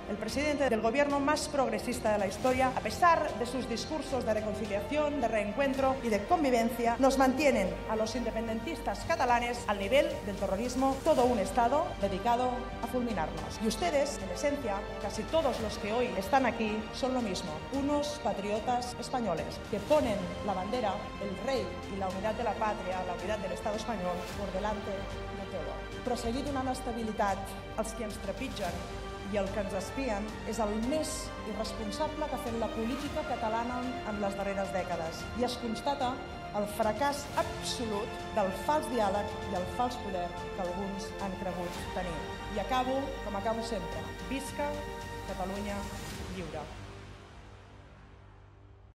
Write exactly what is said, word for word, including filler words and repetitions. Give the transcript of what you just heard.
el presidente del gobierno más progresista de la historia, a pesar de sus discursos de reconciliación, de reencuentro y de convivencia, nos mantienen a los independentistas catalanes al nivel del terrorismo, todo un Estado dedicado a fulminarnos. Y ustedes, en esencia, casi todos los que hoy están aquí, son lo mismo, unos patriotas españoles que ponen la bandera, el rey y la unidad de la patria, la unidad del Estado español, por delante de todo. Prosseguir donant estabilitat als qui ens trepitgen i el que ens espien és el més irresponsable que ha fet la política catalana en les darreres dècades. I es constata el fracàs absolut del fals diàleg i el fals poder que alguns han cregut tenir. I acabo, com acabo sempre, visca Catalunya lliure.